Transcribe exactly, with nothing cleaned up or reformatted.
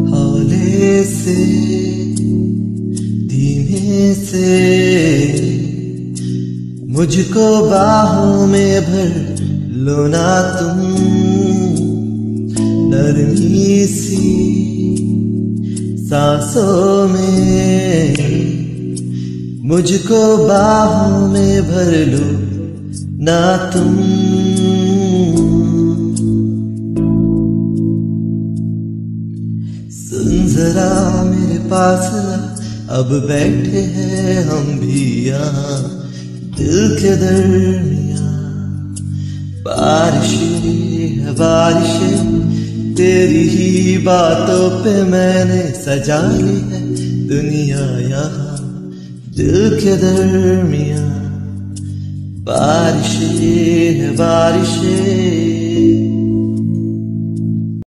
हौले से धीमे से मुझको बाहों में भर लो ना तुम, नरमी सी सांसों में मुझको बाहों में भर लो ना तुम। सुन जरा मेरे पास अब बैठे हैं हम भी यहाँ दिल के दरमियाँ। बारिशें है बारिशें तेरी ही बातों पे मैंने सजा ली है दुनिया यहाँ दिल के दरमियाँ। बारिशें है बारिशें